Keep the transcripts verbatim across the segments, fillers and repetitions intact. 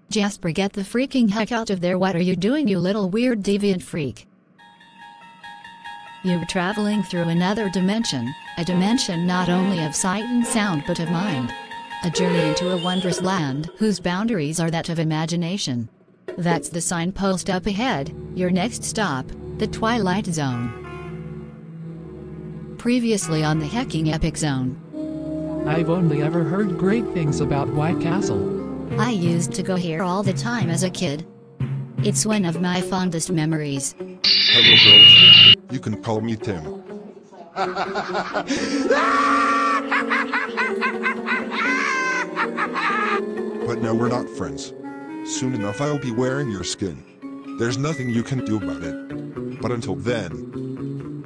Jasper, get the freaking heck out of there. What are you doing, you little weird deviant freak? You're traveling through another dimension, a dimension not only of sight and sound but of mind. A journey into a wondrous land whose boundaries are that of imagination. That's the signpost up ahead, your next stop, the Twilight Zone. Previously on the Hecking Epic Zone. I've only ever heard great things about White Castle. I used to go here all the time as a kid. It's one of my fondest memories. Hello girls, you can call me Tim. But now we're not friends. Soon enough I'll be wearing your skin. There's nothing you can do about it. But until then...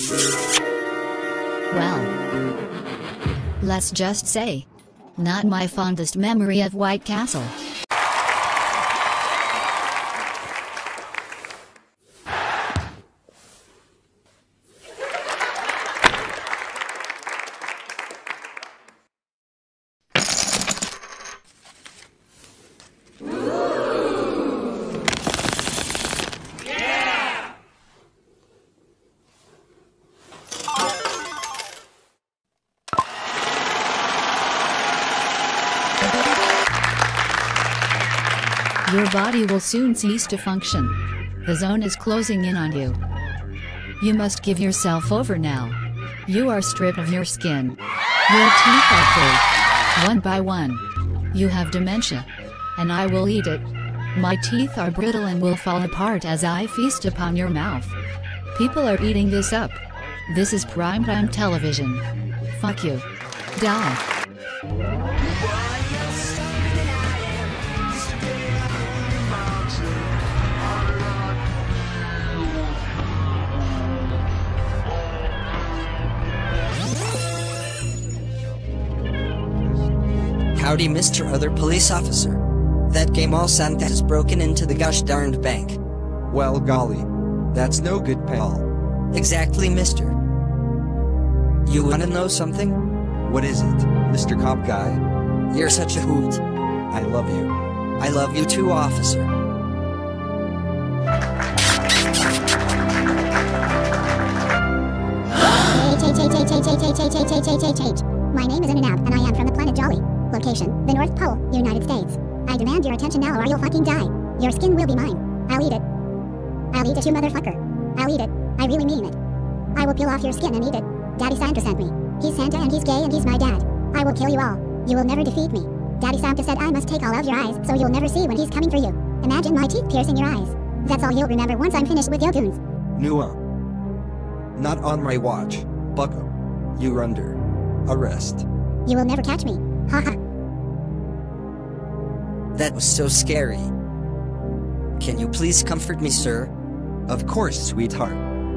Well, let's just say, not my fondest memory of White Castle. Your body will soon cease to function. The zone is closing in on you. You must give yourself over now. You are stripped of your skin. Your teeth are pulled, one by one. You have dementia. And I will eat it. My teeth are brittle and will fall apart as I feast upon your mouth. People are eating this up. This is primetime television. Fuck you. Die. Howdy, Mister Other Police Officer. That game all Santa has broken into the gosh darned bank. Well golly. That's no good, pal. Exactly, mister. You wanna know something? What is it, Mister Cop Guy? You're such a hoot. I love you. I love you too, officer. My name is Inanab, and I am from the planet Jolly. Location, the North Pole, United States. I demand your attention now or you'll fucking die. Your skin will be mine. I'll eat it. I'll eat it, you motherfucker. I'll eat it. I really mean it. I will peel off your skin and eat it. Daddy Santa sent me. He's Santa and he's gay and he's my dad. I will kill you all. You will never defeat me. Daddy Santa said I must take all of your eyes so you'll never see when he's coming for you. Imagine my teeth piercing your eyes. That's all you'll remember once I'm finished with your goons. Nua. Not on my watch, bucko. You're under arrest. You will never catch me. Haha. That was so scary. Can you please comfort me, sir? Of course, sweetheart.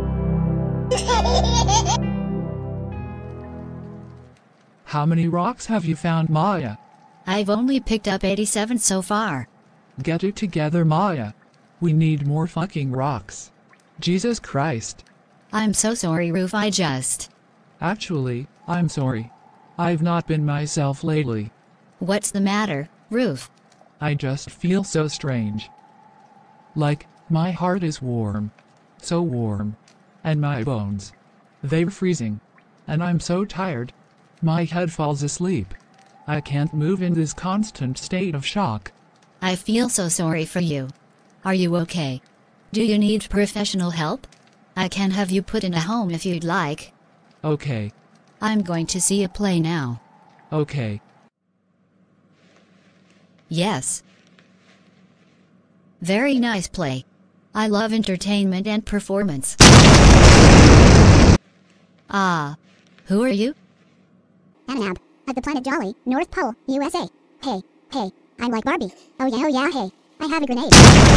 How many rocks have you found, Maya? I've only picked up eighty-seven so far. Get it together, Maya. We need more fucking rocks. Jesus Christ. I'm so sorry, Roof, I just... Actually, I'm sorry. I've not been myself lately. What's the matter, Roof? I just feel so strange. Like, my heart is warm. So warm. And my bones. They're freezing. And I'm so tired. My head falls asleep. I can't move in this constant state of shock. I feel so sorry for you. Are you okay? Do you need professional help? I can have you put in a home if you'd like. Okay. I'm going to see a play now. Okay. Yes. Very nice play. I love entertainment and performance. Ah. Who are you? Anab, of the planet Jolly, North Pole, U S A. Hey, hey, I'm like Barbie. Oh yeah, oh yeah, hey. I have a grenade.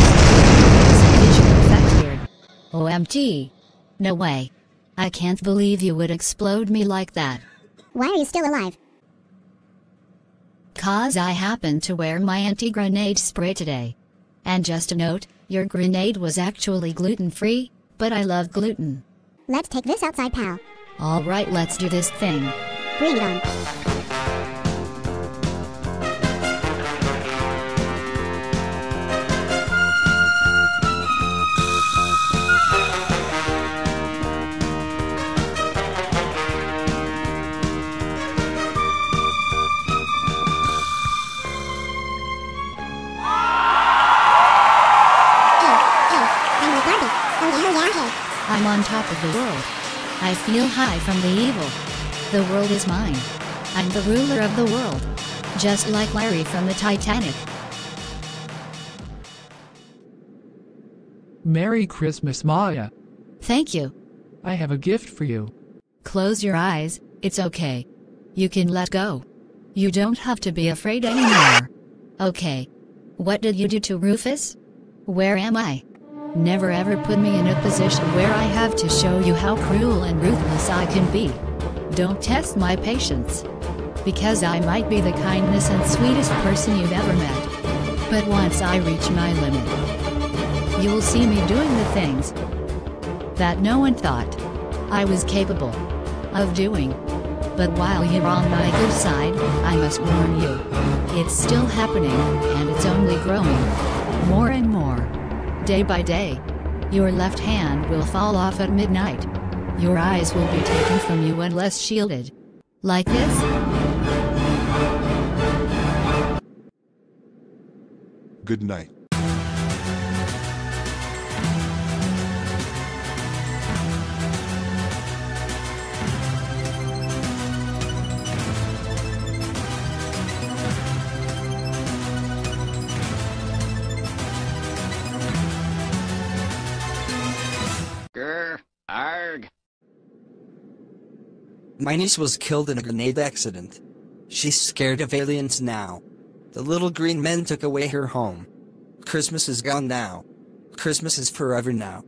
O M G. No way. I can't believe you would explode me like that. Why are you still alive? Cause I happened to wear my anti-grenade spray today. And just a note, your grenade was actually gluten-free, but I love gluten. Let's take this outside, pal. Alright, let's do this thing. Bring it on. I'm on top of the world. I feel high from the evil. The world is mine. I'm the ruler of the world. Just like Larry from the Titanic. Merry Christmas, Maya. Thank you. I have a gift for you. Close your eyes, it's okay. You can let go. You don't have to be afraid anymore. Okay. What did you do to Rufus? Where am I? Never ever put me in a position where I have to show you how cruel and ruthless I can be. Don't test my patience. Because I might be the kindest and sweetest person you've ever met. But once I reach my limit, you will see me doing the things that no one thought I was capable of doing. But while you're on my good side, I must warn you. It's still happening, and it's only growing. More and more. Day by day. Your left hand will fall off at midnight. Your eyes will be taken from you unless shielded. Like this? Good night. Grr, arg. My niece was killed in a grenade accident. She's scared of aliens now. The little green men took away her home. Christmas is gone now. Christmas is forever now.